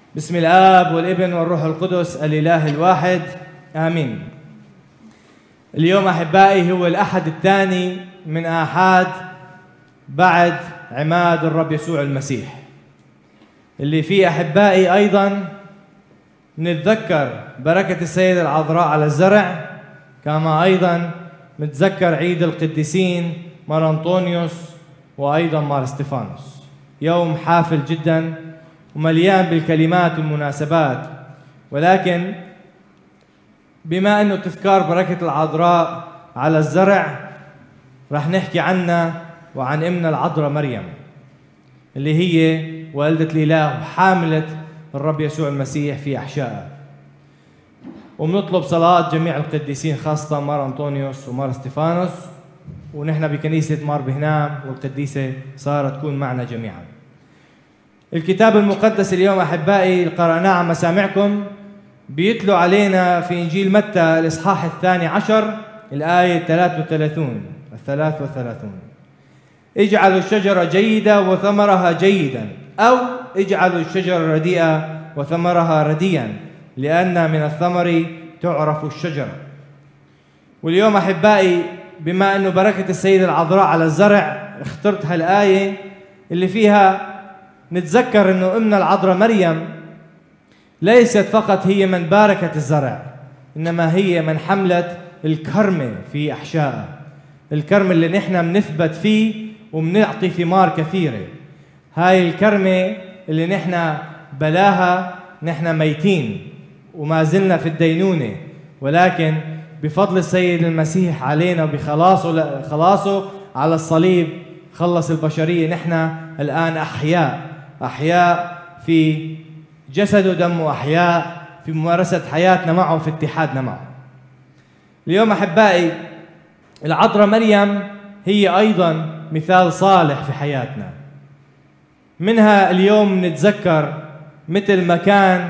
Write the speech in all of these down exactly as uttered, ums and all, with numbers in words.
بسم الآب والابن والروح القدس الإله الواحد آمين. اليوم أحبائي هو الأحد الثاني من آحاد بعد عماد الرب يسوع المسيح، اللي فيه أحبائي أيضا نتذكر بركة السيدة العذراء على الزرع، كما أيضا نتذكر عيد القديسين مار أنطونيوس وأيضا مار استفانوس. يوم حافل جدا ومليان بالكلمات والمناسبات، ولكن بما أنه تذكار بركة العذراء على الزرع رح نحكي عنها وعن أمنا العذراء مريم، اللي هي والدة الإله وحاملة الرب يسوع المسيح في أحشائها. وبنطلب صلاة جميع القديسين، خاصة مار أنطونيوس ومار استفانوس، ونحن بكنيسة مار بهنام والقديسة سارة تكون معنا جميعا. الكتاب المقدس اليوم أحبائي قرأناه على مسامعكم بيتلو علينا في إنجيل متى الإصحاح الثاني عشر الآية ثلاثة وثلاثين الثلاث وثلاثون: اجعلوا الشجرة جيدة وثمرها جيدا، أو اجعلوا الشجرة رديئة وثمرها رديا، لأن من الثمر تعرف الشجرة. واليوم أحبائي بما أنه بركة السيدة العذراء على الزرع اخترت هالآية اللي فيها نتذكر أنه أمنا العذراء مريم ليست فقط هي من باركت الزرع، إنما هي من حملت الكرمة في أحشائها، الكرم اللي نحن بنثبت فيه وبنعطي ثمار كثيرة. هاي الكرمة اللي نحن بلاها نحن ميتين وما زلنا في الدينونة، ولكن بفضل السيد المسيح علينا وبخلاصه خلاصه على الصليب خلص البشرية. نحن الآن أحياء أحياء في جسد ودم، وأحياء في ممارسة حياتنا معه وفي اتحادنا معه. اليوم أحبائي العذراء مريم هي أيضا مثال صالح في حياتنا. منها اليوم نتذكر مثل ما كان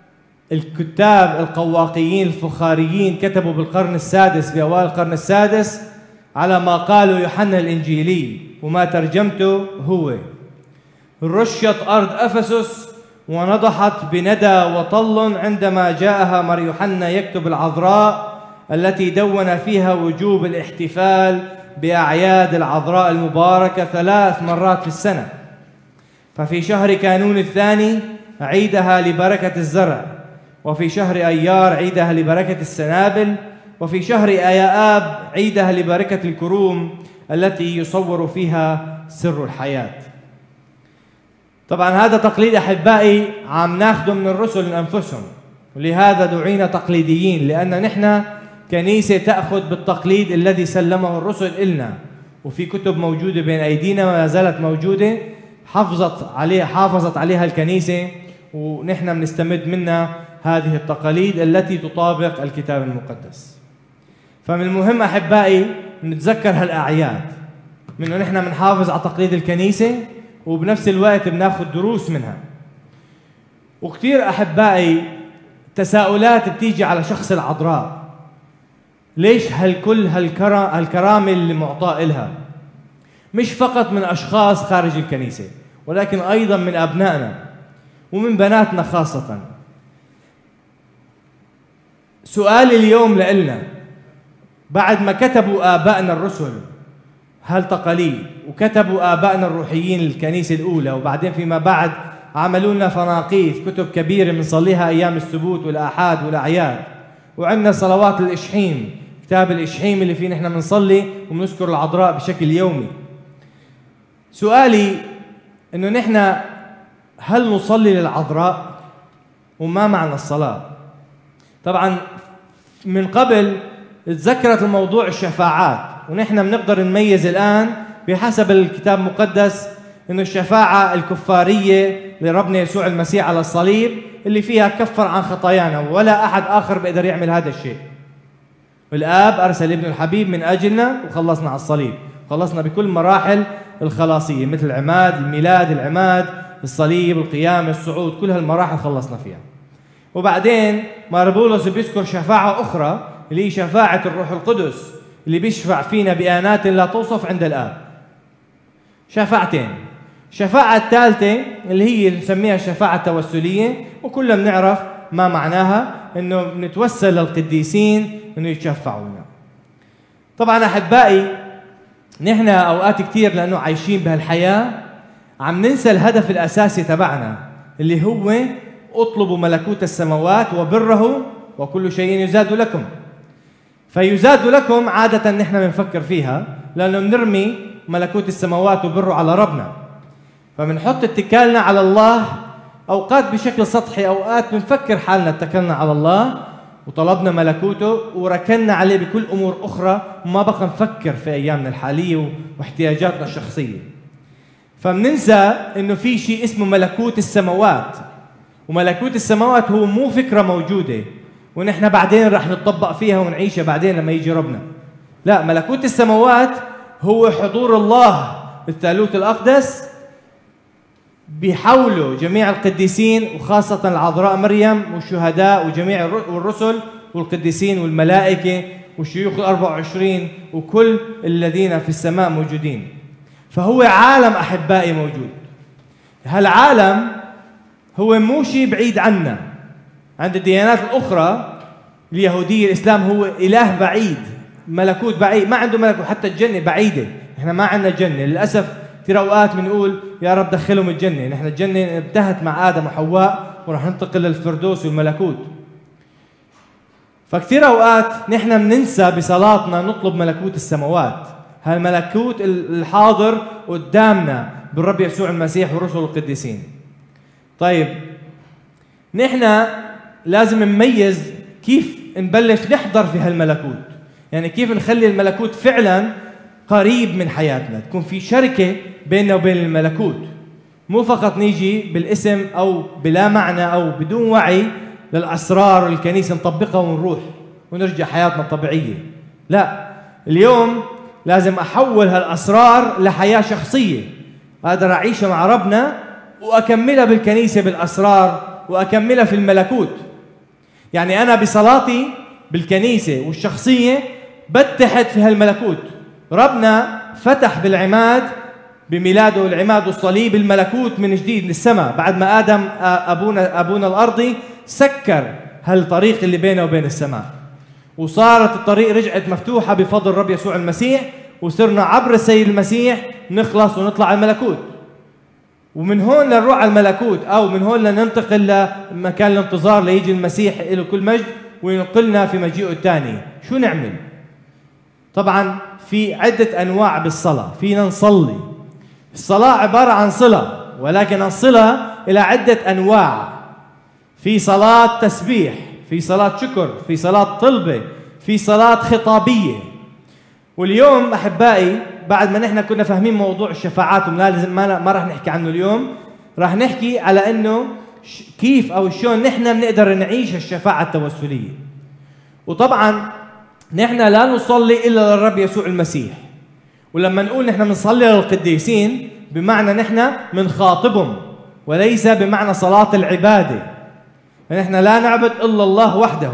الكتاب القواقيين الفخاريين كتبوا بالقرن السادس، بأوائل القرن السادس، على ما قالوا يوحنا الإنجيلي وما ترجمته هو: رشت أرض أفسس ونضحت بندى وطل عندما جاءها مر يوحنا يكتب العذراء، التي دون فيها وجوب الاحتفال بأعياد العذراء المباركة ثلاث مرات في السنة. ففي شهر كانون الثاني عيدها لبركة الزرع، وفي شهر أيار عيدها لبركة السنابل، وفي شهر آياب عيدها لبركة الكروم التي يصور فيها سر الحياة. طبعا هذا تقليد أحبائي عم ناخده من الرسل أنفسهم، ولهذا دعينا تقليديين، لأن نحن كنيسة تأخذ بالتقليد الذي سلمه الرسل إلنا، وفي كتب موجودة بين أيدينا وما زالت موجودة حافظت عليها حافظت عليها الكنيسة، ونحن بنستمد منها هذه التقاليد التي تطابق الكتاب المقدس. فمن المهم أحبائي نتذكر هالأعياد، من أنه نحن بنحافظ على تقليد الكنيسة وبنفس الوقت بناخذ دروس منها. وكثير أحبائي تساؤلات بتيجي على شخص العذراء: ليش هالكل هالكرامة اللي معطاء لها، مش فقط من أشخاص خارج الكنيسة، ولكن أيضا من أبنائنا ومن بناتنا خاصة. سؤالي اليوم لإلنا: بعد ما كتبوا آبائنا الرسل هالتقاليد، وكتبوا آبائنا الروحيين الكنيسة الأولى، وبعدين فيما بعد عملوا لنا فناقيث كتب كبيرة بنصليها أيام السبوت والآحاد والأعياد، وعندنا صلوات الإشحيم، كتاب الإشحيم اللي فيه نحن بنصلي وبنذكر العذراء بشكل يومي. سؤالي إنه نحن هل نصلي للعذراء؟ وما معنى الصلاة؟ طبعا من قبل تذكرت الموضوع الشفاعات، ونحن بنقدر نميز الآن بحسب الكتاب المقدس إنه الشفاعة الكفارية لربنا يسوع المسيح على الصليب اللي فيها كفر عن خطايانا، ولا أحد آخر بيقدر يعمل هذا الشيء. الآب أرسل ابن الحبيب من أجلنا وخلصنا على الصليب، خلصنا بكل مراحل الخلاصية، مثل العماد، الميلاد، العماد، الصليب، القيامة، الصعود، كل هالمراحل خلصنا فيها. وبعدين مار بولس بيذكر شفاعة أخرى اللي هي شفاعة الروح القدس اللي بيشفع فينا بآيات لا توصف عند الآب. شفاعتين، الشفاعة الثالثة اللي هي نسميها الشفاعة التوسلية، وكلنا بنعرف ما معناها، إنه بنتوسل للقديسين إنه يتشفعوا لنا. طبعا أحبائي، نحن أوقات كتير لأنه عايشين بهالحياة عم ننسى الهدف الأساسي تبعنا اللي هو اطلبوا ملكوت السماوات وبره وكل شيء يزاد لكم. فيزاد لكم عادة نحن بنفكر فيها لأنه بنرمي ملكوت السماوات وبره على ربنا، فبنحط اتكالنا على الله أوقات بشكل سطحي، أوقات بنفكر حالنا اتكلنا على الله وطلبنا ملكوته وركننا عليه بكل أمور أخرى وما بقى نفكر في أيامنا الحالية واحتياجاتنا الشخصية. فبننسى إنه في شيء اسمه ملكوت السماوات، وملكوت السماوات هو مو فكرة موجودة ونحن بعدين رح نطبق فيها ونعيشها بعدين لما يجي ربنا. لا، ملكوت السماوات هو حضور الله الثالوث الأقدس بحوله جميع القديسين، وخاصة العذراء مريم والشهداء وجميع الرسل والقديسين والملائكة والشيوخ الأربع وعشرين وكل الذين في السماء موجودين. فهو عالم أحبائي موجود. هالعالم هو مو شيء بعيد عنا. عند الديانات الأخرى اليهودية الإسلام هو إله بعيد، ملكوت بعيد، ما عنده ملكوت، حتى الجنة بعيدة. إحنا ما عندنا جنة للأسف. كثير أوقات بنقول يا رب دخلهم الجنة، نحن الجنة انتهت مع آدم وحواء ورح ننتقل للفردوس والملكوت. فكثير أوقات نحن بننسى بصلاتنا نطلب ملكوت السماوات، هالملكوت الحاضر قدامنا بالرب يسوع المسيح ورسل القديسين. طيب، نحن لازم نميز كيف نبلش نحضر في هالملكوت، يعني كيف نخلي الملكوت فعلا قريب من حياتنا، تكون في شركة بيننا وبين الملكوت، مو فقط نيجي بالاسم أو بلا معنى أو بدون وعي للأسرار والكنيسة نطبقها ونروح ونرجع حياتنا الطبيعية. لا، اليوم لازم أحول هالأسرار لحياة شخصية أقدر أعيشها مع ربنا وأكملها بالكنيسة بالأسرار وأكملها في الملكوت. يعني أنا بصلاتي بالكنيسة والشخصية بتحد في هالملكوت. ربنا فتح بالعماد بميلاده العماد والصليب الملكوت من جديد للسماء بعد ما آدم أبونا أبونا الأرضي سكر هالطريق اللي بينه وبين السماء، وصارت الطريق رجعت مفتوحة بفضل الرب يسوع المسيح، وصرنا عبر السيد المسيح نخلص ونطلع على الملكوت. ومن هون لنروح على الملكوت أو من هون لننتقل لمكان الانتظار ليجي المسيح له كل مجد وينقلنا في مجيئه الثاني. شو نعمل؟ طبعا في عدة أنواع بالصلاة. فينا نصلي. الصلاة عبارة عن صلة، ولكن الصلة إلى عدة أنواع. في صلاة تسبيح، في صلاة شكر، في صلاة طلبة، في صلاة خطابية. واليوم أحبائي بعد ما نحن كنا فاهمين موضوع الشفاعات وما لازم ما, ما راح نحكي عنه اليوم، راح نحكي على إنه كيف أو شلون نحن بنقدر نعيش الشفاعة التوسلية. وطبعا نحن لا نصلي إلا للرب يسوع المسيح، ولما نقول نحن بنصلي للقديسين بمعنى نحن بنخاطبهم وليس بمعنى صلاة العبادة، فنحن لا نعبد إلا الله وحده.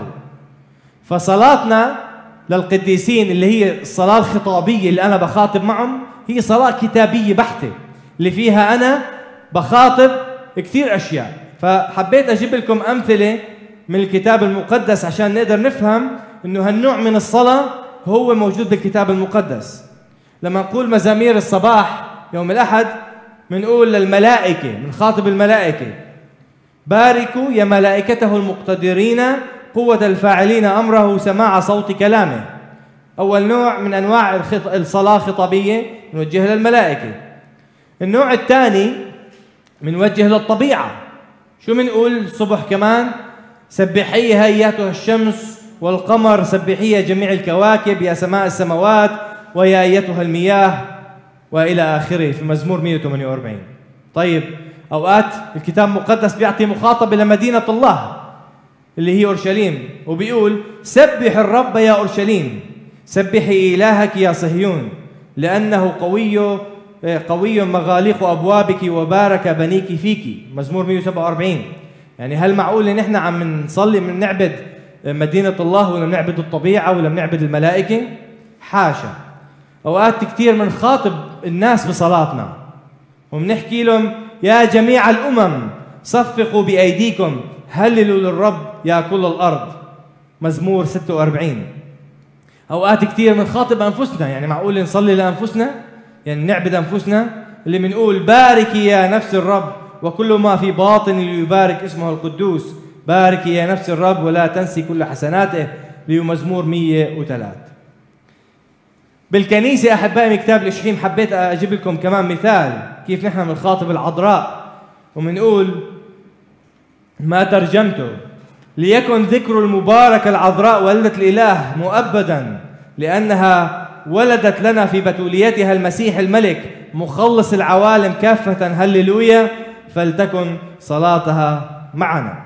فصلاتنا للقديسين اللي هي الصلاة الخطابية اللي أنا بخاطب معهم هي صلاة كتابية بحتة اللي فيها أنا بخاطب كثير أشياء. فحبيت أجيب لكم أمثلة من الكتاب المقدس عشان نقدر نفهم إنه هالنوع من الصلاة هو موجود بالكتاب المقدس. لما نقول مزامير الصباح يوم الأحد بنقول للملائكة، بنخاطب الملائكة: باركوا يا ملائكته المقتدرين قوة الفاعلين أمره سماع صوت كلامه. أول نوع من أنواع الصلاة الخطابية نوجهها للملائكة. النوع الثاني بنوجه للطبيعة. شو بنقول الصبح كمان؟ سبحيها أياتها الشمس والقمر، سبحيها جميع الكواكب يا سماء السماوات ويا أيتها المياه، وإلى آخره في مزمور مئة وثمانية وأربعين. طيب، أوقات الكتاب المقدس بيعطي مخاطبة لمدينة الله اللي هي أورشليم، وبيقول: سبح الرب يا أورشليم، سبحي إلهك يا صهيون، لأنه قوي قوي مغاليق أبوابك وبارك بنيك فيك. مزمور مئة وسبعة وأربعين. يعني هل معقول إن إحنا عم نصلي من نعبد مدينة الله ولا نعبد الطبيعة ولا نعبد الملائكة؟ حاشا. أوقات كثير بنخاطب الناس بصلاتنا، وبنحكي لهم يا جميع الأمم صفقوا بأيديكم هللوا للرب يا كل الأرض. مزمور ستة وأربعين. أوقات كثير بنخاطب أنفسنا، يعني معقول نصلي لأنفسنا؟ يعني نعبد أنفسنا اللي بنقول باركي يا نفس الرب وكل ما في باطني ليبارك اسمه القدوس، باركي يا نفس الرب ولا تنسي كل حسناته، اللي هو مزمور مية وثلاثة. بالكنيسة أحبائي من كتاب الإشحيم حبيت أجيب لكم كمان مثال كيف نحن بنخاطب العذراء وبنقول ما ترجمته: ليكن ذكر المباركة العذراء ولدة الإله مؤبدا، لأنها ولدت لنا في بتوليتها المسيح الملك مخلص العوالم كافة، هللويا، فلتكن صلاتها معنا.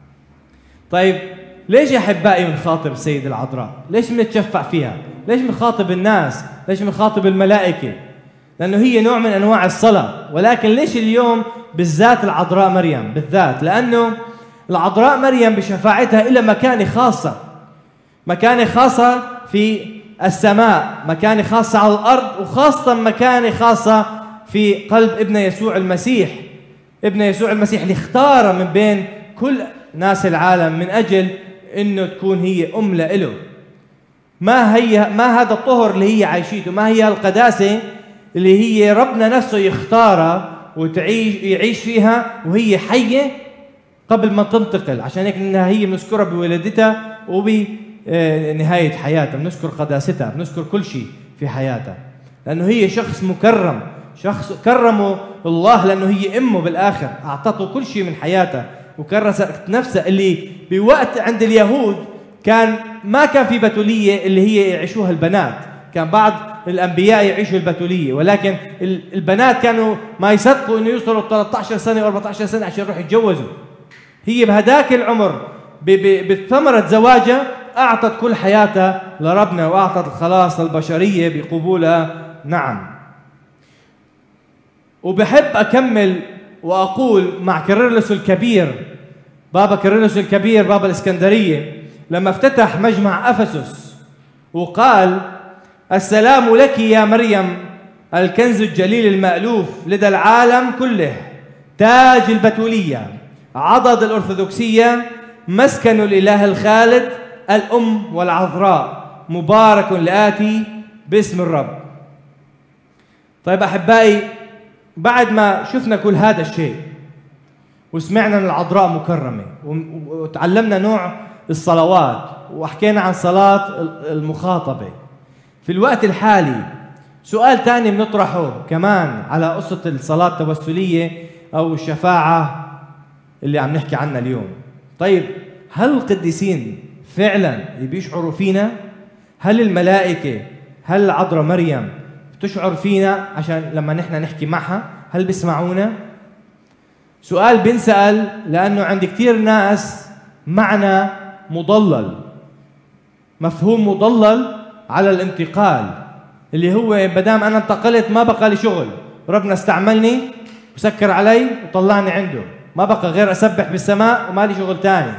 طيب ليش يا أحبائي بنخاطب السيدة العذراء؟ ليش بنتشفع فيها؟ ليش بنخاطب الناس؟ ليش بنخاطب الملائكة؟ لأنه هي نوع من أنواع الصلاة. ولكن ليش اليوم بالذات العذراء مريم بالذات؟ لأنه العذراء مريم بشفاعتها إلى مكانة خاصة، مكانة خاصة في السماء، مكانة خاصة على الأرض، وخاصة مكانة خاصة في قلب ابن يسوع المسيح. ابن يسوع المسيح اللي اختار من بين كل ناس العالم من أجل إنه تكون هي أم لإله. ما هي ما هذا الطهر اللي هي عايشيته، ما هي القداسة اللي هي ربنا نفسه يختارها وتعيش يعيش فيها وهي حية قبل ما تنتقل. عشان هيك إنها هي بنذكرها بولادتها وبنهاية حياتها، بنذكر قداستها، بنذكر كل شيء في حياتها، لأنه هي شخص مكرم، شخص كرمه الله لأنه هي أمه بالآخر، أعطته كل شيء من حياتها وكرست نفسها. اللي بوقت عند اليهود كان ما كان في بتولية اللي هي يعيشوها البنات، كان بعض الأنبياء يعيشوا البتولية، ولكن البنات كانوا ما يصدقوا إنه يوصلوا ثلاثة عشر سنة و أربعة عشر سنة عشان يروحوا يتجوزوا. هي بهداك العمر بثمرة زواجها أعطت كل حياتها لربنا وأعطت الخلاص للبشرية بقبولها. نعم. وبحب أكمل وأقول مع كيرلس الكبير، بابا كيرلس الكبير بابا الإسكندرية، لما افتتح مجمع أفسس وقال: السلام لك يا مريم الكنز الجليل المألوف لدى العالم كله، تاج البتولية، عضد الأرثوذكسية، مسكن الإله الخالد، الأم والعذراء، مبارك الآتي باسم الرب. طيب أحبائي، بعد ما شفنا كل هذا الشيء وسمعنا أن العذراء مكرمة وتعلمنا نوع الصلوات وحكينا عن صلاة المخاطبة، في الوقت الحالي سؤال تاني بنطرحه كمان على قصة الصلاة التوسلية أو الشفاعة اللي عم نحكي عنها اليوم. طيب هل القديسين فعلا بيشعروا فينا؟ هل الملائكة، هل العذراء مريم بتشعر فينا عشان لما نحن نحكي معها؟ هل بيسمعونا؟ سؤال بنسأل لأنه عند كثير ناس معنى مضلل، مفهوم مضلل على الانتقال، اللي هو بدام أنا انتقلت ما بقى لي شغل، ربنا استعملني وسكر علي وطلعني عنده، ما بقى غير أسبح بالسماء وما لي شغل تاني.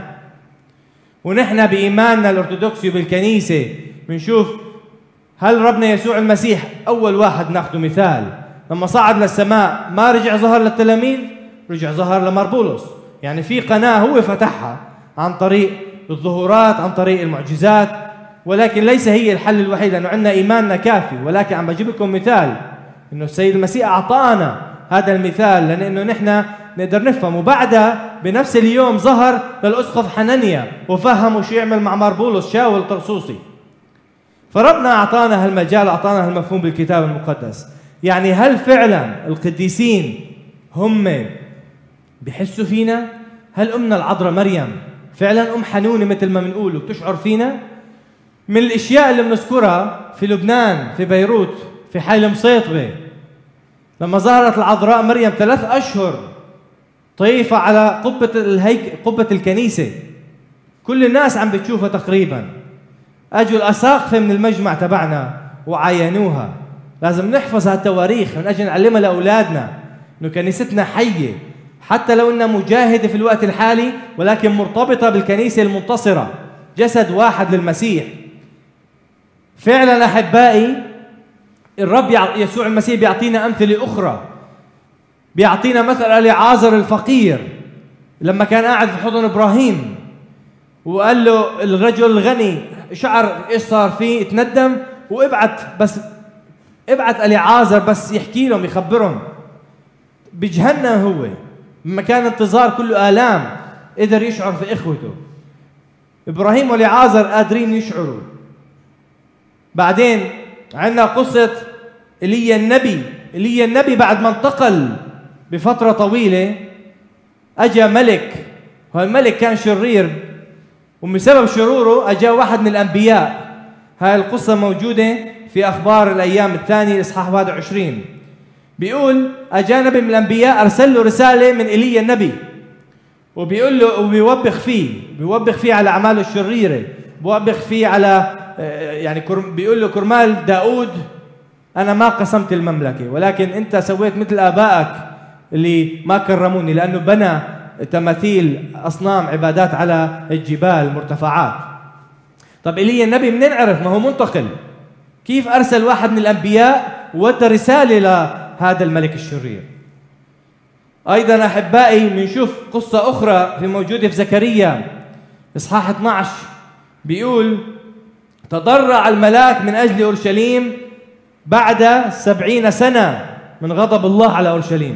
ونحن بإيماننا الأرثوذكسي بالكنيسة بنشوف هل ربنا يسوع المسيح أول واحد ناخده مثال لما صعد للسماء ما رجع ظهر للتلاميذ، رجع ظهر لمربولس. يعني في قناة هو فتحها عن طريق الظهورات، عن طريق المعجزات، ولكن ليس هي الحل الوحيد، لأنه عندنا إيماننا كافي. ولكن عم بجيب لكم مثال إنه السيد المسيح أعطانا هذا المثال لأنه نحن نقدر نفهم. وبعدها بنفس اليوم ظهر للأسقف حنانيا وفهموا شو يعمل مع مربولس شاول الطرسوسي. فربنا أعطانا هالمجال، أعطانا هالمفهوم بالكتاب المقدس. يعني هل فعلا القديسين هم بيحسوا فينا؟ هل أمنا العذراء مريم فعلا أم حنونة مثل ما بنقول وبتشعر فينا؟ من الأشياء اللي بنذكرها في لبنان، في بيروت، في حي المصيطبة، لما ظهرت العذراء مريم ثلاث أشهر طيفة على قبة الهيك قبة الكنيسة، كل الناس عم بتشوفها تقريبا. أجوا الأساقفة من المجمع تبعنا وعاينوها. لازم نحفظ هالتواريخ من أجل نعلمها لأولادنا إنه كنيستنا حية، حتى لو إنها مجاهدة في الوقت الحالي، ولكن مرتبطة بالكنيسة المنتصرة، جسد واحد للمسيح. فعلا أحبائي، الرب يسوع المسيح بيعطينا أمثلة أخرى بيعطينا مثل اليعازر الفقير لما كان قاعد في حضن إبراهيم وقال له الرجل الغني شعر إيش صار فيه، اتندم وابعت بس ابعت اليعازر بس يحكي لهم يخبرهم. بجهنم هو بمكان انتظار كله آلام قدر يشعر في إخوته. إبراهيم واليعازر قادرين يشعروا. بعدين عندنا قصة إيليا النبي. إيليا النبي بعد ما انتقل بفترة طويلة أجا ملك، والملك كان شرير ومن سبب شروره أجا واحد من الأنبياء. هاي القصة موجودة في أخبار الأيام الثانية إصحاح واحد وعشرين. بيقول أجا نبي من الأنبياء أرسل له رسالة من إيليا النبي وبيقول له وبيوبخ فيه بيوبخ فيه على أعماله الشريرة، بيوبخ فيه على يعني بيقول له كرمال داود أنا ما قسمت المملكة، ولكن أنت سويت مثل آبائك اللي ما كرموني لأنه بنى تماثيل أصنام عبادات على الجبال مرتفعات. طب إيليا النبي منين عرف؟ ما هو منتقل. كيف أرسل واحد من الأنبياء وودى رسالة لهذا الملك الشرير؟ أيضا أحبائي بنشوف قصة أخرى في موجودة في زكريا إصحاح اثني عشر. بيقول تضرع الملاك من أجل أورشليم بعد سبعين سنة من غضب الله على أورشليم.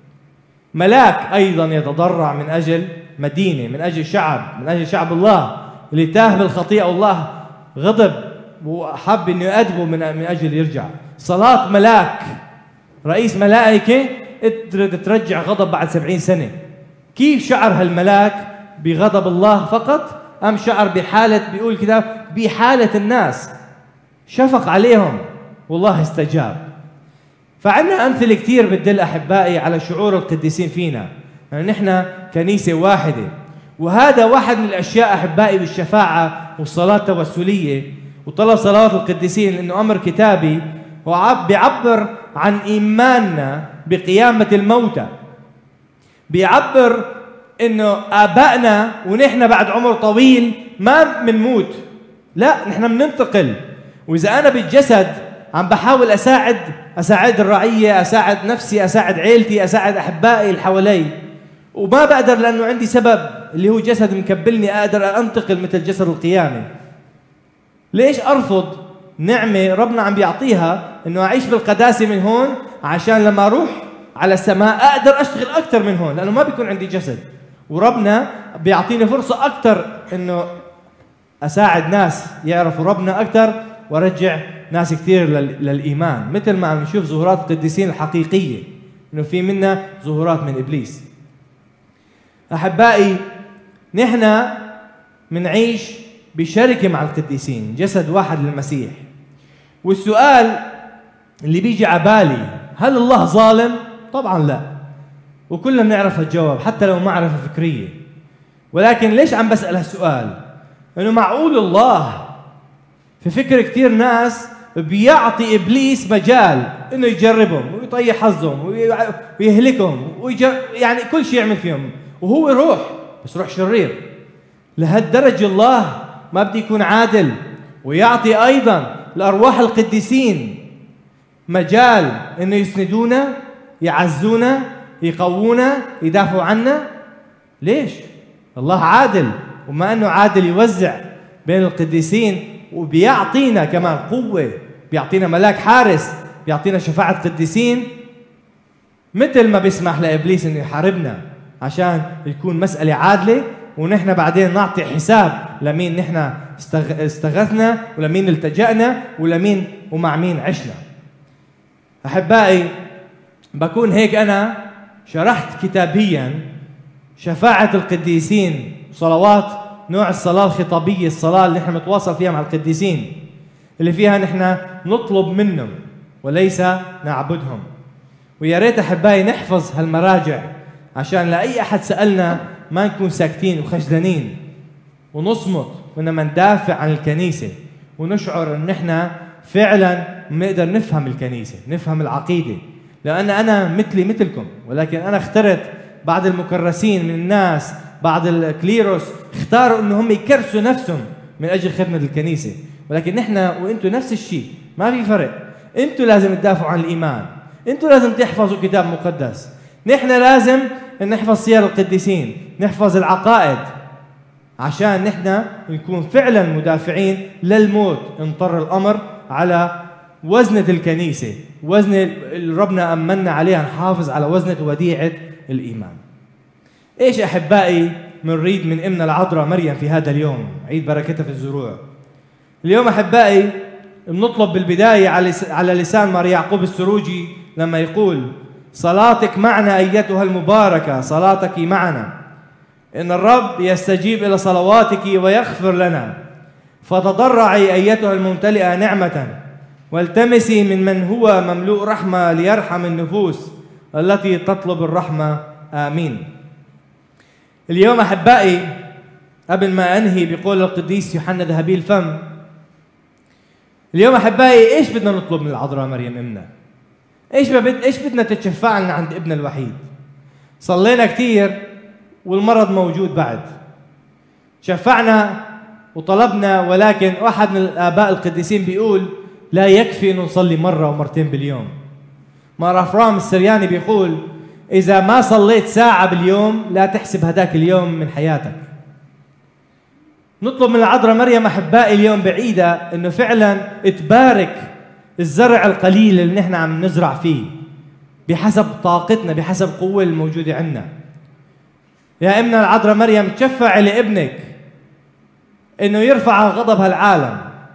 ملاك أيضا يتضرع من أجل مدينة، من أجل شعب، من أجل شعب الله اللي تاه بالخطيئة والله غضب وحب أنه يأدبه من من أجل يرجع. صلاة ملاك رئيس ملائكة قدرت ترجع غضب بعد سبعين سنة. كيف شعر هالملاك بغضب الله فقط؟ أم شعر بحالة، بيقول الكتاب بحالة الناس، شفق عليهم والله استجاب. فعندنا أمثلة كتير بتدل أحبائي على شعور القديسين فينا، يعني نحن كنيسة واحدة. وهذا واحد من الأشياء أحبائي بالشفاعة والصلاة التوسلية وطلب صلوات القديسين، لأنه أمر كتابي وبيعبر عن إيماننا بقيامة الموتى. بيعبر إنه آبائنا ونحن بعد عمر طويل ما بنموت، لا نحن بننتقل. وإذا أنا بالجسد عم بحاول أساعد أساعد الرعية، أساعد نفسي، أساعد عيلتي، أساعد أحبائي اللي حوالي، وما بقدر لأنه عندي سبب اللي هو جسد مكبلني أقدر أنتقل مثل جسد القيامة. ليش أرفض نعمة ربنا عم بيعطيها إنه أعيش بالقداسة من هون عشان لما أروح على السماء أقدر أشتغل أكثر من هون، لأنه ما بيكون عندي جسد وربنا بيعطيني فرصة أكثر إنه أساعد ناس يعرفوا ربنا أكثر وأرجع ناس كثير للإيمان، مثل ما عم نشوف ظهورات القديسين الحقيقية إنه في منا ظهورات من إبليس. أحبائي نحن منعيش بشركة مع القديسين، جسد واحد للمسيح. والسؤال اللي بيجي عبالي، هل الله ظالم؟ طبعا لا، وكلنا بنعرف الجواب حتى لو معرفة فكرية. ولكن ليش عم بسأل هالسؤال؟ إنه معقول الله في فكر كثير ناس بيعطي إبليس مجال إنه يجربهم ويطيح حظهم ويهلكهم ويجر... يعني كل شيء يعمل فيهم، وهو روح بس روح شرير. لهالدرجة الله ما بدي يكون عادل ويعطي أيضا لأرواح القديسين مجال إنه يسندونا، يعزونا، يقوونا، يدافعوا عنا؟ ليش؟ الله عادل، وما أنه عادل يوزع بين القديسين وبيعطينا كمان قوة، بيعطينا ملاك حارس، بيعطينا شفاعة قديسين، مثل ما بيسمح لإبليس إنه يحاربنا عشان يكون مسألة عادلة، ونحن بعدين نعطي حساب لمين نحن استغثنا ولمين التجأنا ولمين ومع مين عشنا. أحبائي بكون هيك أنا شرحت كتابيا شفاعة القديسين، صلوات نوع الصلاة الخطابية، الصلاة اللي نحن نتواصل فيها مع القديسين، اللي فيها نحن نطلب منهم وليس نعبدهم. ويا ريت أحبائي نحفظ هالمراجع عشان لأي أحد سألنا ما نكون ساكتين وخجلانين ونصمت، وإنما ندافع عن الكنيسة ونشعر إن نحن فعلا بنقدر نفهم الكنيسة، نفهم العقيدة. لأن أنا مثلي مثلكم، ولكن أنا اخترت بعض المكرسين من الناس، بعض الكليروس اختاروا إنهم يكرسوا نفسهم من أجل خدمة الكنيسة، ولكن نحن وإنتوا نفس الشيء، ما في فرق. أنتوا لازم تدافعوا عن الإيمان، أنتوا لازم تحفظوا كتاب مقدس، نحن لازم نحفظ سير القديسين، نحفظ العقائد، عشان نحن نكون فعلا مدافعين للموت انطر الأمر على وزنة الكنيسة، وزن اللي ربنا أمنا عليها، نحافظ على وزنة وديعة الإيمان. إيش أحبائي منريد من إمنا العذراء مريم في هذا اليوم عيد بركتها في الزروع؟ اليوم أحبائي بنطلب بالبداية على لسان مار يعقوب السروجي لما يقول: صلاتك معنا أيتها المباركة، صلاتك معنا، إن الرب يستجيب إلى صلواتك ويغفر لنا، فتضرعي أيتها الممتلئة نعمة، والتمسي من من هو مملوء رحمة ليرحم النفوس التي تطلب الرحمة. آمين. اليوم أحبائي قبل ما أنهي بقول القديس يوحنا ذهبي الفم، اليوم أحبائي إيش بدنا نطلب من العذراء مريم أمنا؟ إيش بد إيش بدنا تتشفع لنا عند ابننا الوحيد؟ صلينا كثير والمرض موجود بعد، شفعنا وطلبنا، ولكن واحد من الآباء القديسين بيقول لا يكفي أن نصلي مرة ومرتين باليوم. مار أفرام السرياني بيقول إذا ما صليت ساعة باليوم لا تحسب هداك اليوم من حياتك. نطلب من العذراء مريم أحبائي اليوم بعيدة إنه فعلا تبارك الزرع القليل اللي نحن عم نزرع فيه بحسب طاقتنا، بحسب قوة الموجودة عندنا. يا امنا العذراء مريم تشفع لابنك انه يرفع غضب هالعالم،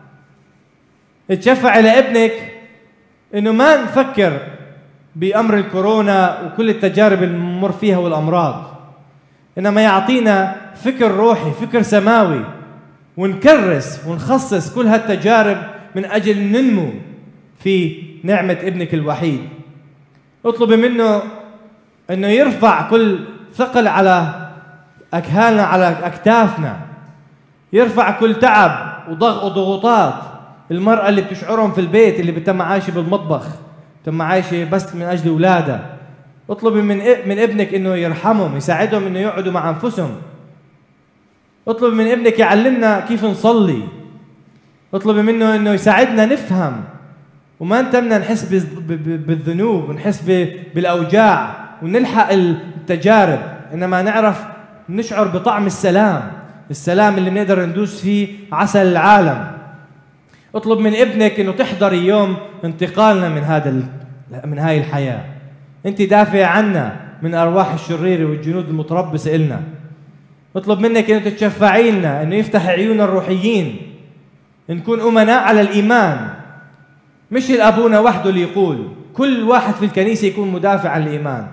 تشفع لابنك انه ما نفكر بامر الكورونا وكل التجارب اللي بنمر فيها والامراض، انما يعطينا فكر روحي، فكر سماوي، ونكرس ونخصص كل هالتجارب من اجل ننمو في نعمة ابنك الوحيد. اطلب منه انه يرفع كل ثقل على اكهالنا، على اكتافنا، يرفع كل تعب وضغط وضغوطات المرأة اللي بتشعرهم في البيت، اللي بتم عايشة بالمطبخ، بتم عايشة بس من اجل اولادها. اطلبي من من ابنك انه يرحمهم، يساعدهم انه يقعدوا مع انفسهم. اطلب من ابنك يعلمنا كيف نصلي. اطلبي منه انه يساعدنا نفهم وما نتمنى نحس بالذنوب ونحس بالاوجاع ونلحق التجارب، انما نعرف نشعر بطعم السلام، السلام اللي بنقدر ندوس فيه عسل العالم. اطلب من ابنك انه تحضري يوم انتقالنا من هذا من هاي الحياه. انت دافع عنا من ارواح الشريره والجنود المتربصه النا. اطلب منك انه تتشفعي لنا انه يفتح عيوننا الروحيين، نكون امناء على الايمان، مش الابونا وحده اللي يقول، كل واحد في الكنيسه يكون مدافع عن الايمان.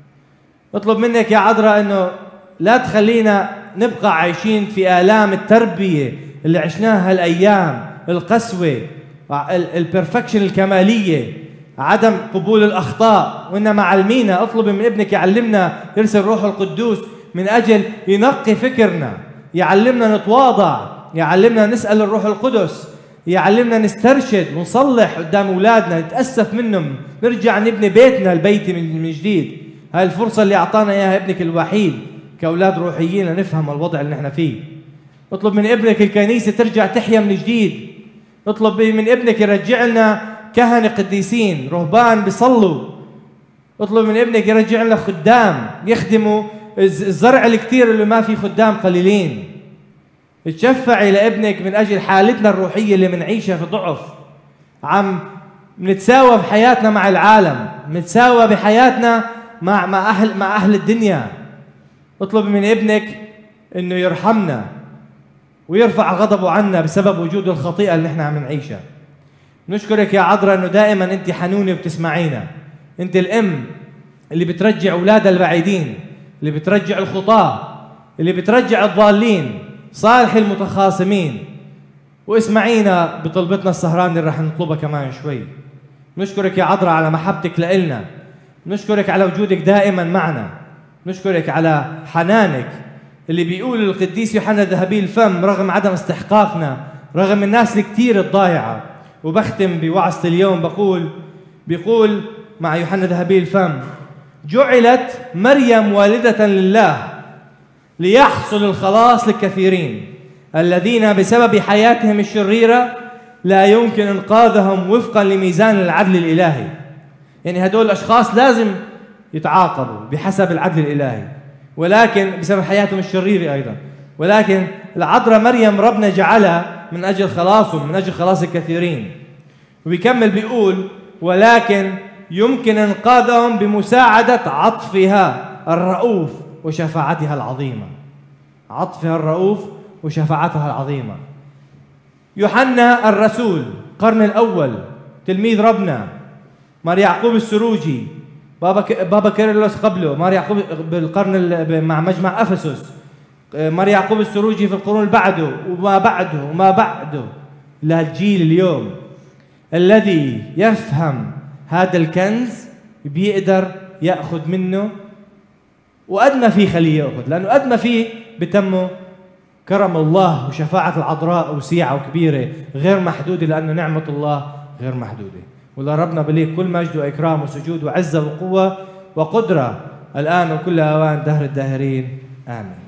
اطلب منك يا عذراء انه لا تخلينا نبقى عايشين في آلام التربيه اللي عشناها هالايام، القسوه، البرفكشن، الكماليه، عدم قبول الاخطاء، وانما علمينا. اطلب من ابنك يعلمنا، يرسل روح القدوس من اجل ينقي فكرنا، يعلمنا نتواضع، يعلمنا نسال الروح القدس، يعلمنا نسترشد ونصلح قدام اولادنا، نتاسف منهم، نرجع نبني بيتنا البيتي من جديد. هاي الفرصه اللي اعطانا اياها ابنك الوحيد كاولاد روحيين لنفهم الوضع اللي نحن فيه. اطلب من ابنك الكنيسه ترجع تحيا من جديد. اطلب من ابنك يرجع لنا كهنه قديسين، رهبان بيصلوا. اطلب من ابنك يرجع لنا خدام يخدموا الزرع الكثير اللي ما في خدام قليلين. تشفعي لابنك من اجل حالتنا الروحيه اللي بنعيشها في ضعف، عم نتساوى بحياتنا مع العالم، نتساوى بحياتنا مع مع اهل مع اهل الدنيا. اطلب من ابنك انه يرحمنا ويرفع غضبه عنا بسبب وجود الخطيئه اللي نحن عم نعيشها. نشكرك يا عذراء انه دائما انت حنونه وبتسمعينا. انت الام اللي بترجع اولادها البعيدين، اللي بترجع الخطاه، اللي بترجع الضالين، صالح المتخاصمين. واسمعينا بطلبتنا السهرانه اللي رح نطلبها كمان شوي. نشكرك يا عذراء على محبتك لإلنا، نشكرك على وجودك دائما معنا، نشكرك على حنانك اللي بيقول القديس يوحنا ذهبي الفم رغم عدم استحقاقنا، رغم الناس الكثير الضايعه. وبختم بوعظة اليوم بقول بيقول مع يوحنا ذهبي الفم: جعلت مريم والدة لله ليحصل الخلاص للكثيرين الذين بسبب حياتهم الشريرة لا يمكن إنقاذهم وفقا لميزان العدل الإلهي. يعني هدول الأشخاص لازم يتعاقبوا بحسب العدل الإلهي، ولكن بسبب حياتهم الشريرة أيضا. ولكن العذراء مريم ربنا جعلها من أجل خلاصهم، من أجل خلاص الكثيرين. وبيكمل بيقول: ولكن يمكن إنقاذهم بمساعدة عطفها الرؤوف وشفاعتها العظيمة. عطفها الرؤوف وشفاعتها العظيمة. يوحنا الرسول القرن الأول تلميذ ربنا، مار يعقوب السروجي، بابا بابا كيرلس قبله، مار يعقوب بالقرن مع مجمع أفسس، مار يعقوب السروجي في القرون اللي بعده وما بعده وما بعده للجيل اليوم. الذي يفهم هذا الكنز بيقدر يأخذ منه، وقد ما فيه خليه يأخذ، لأنه قد ما فيه بتمه كرم الله وشفاعة العذراء وسيعة وكبيرة غير محدودة، لأنه نعمة الله غير محدودة. ولا ربنا بليك كل مجد وإكرام وسجود وعزة وقوة وقدرة الآن وكل أوان دهر الداهرين، آمين.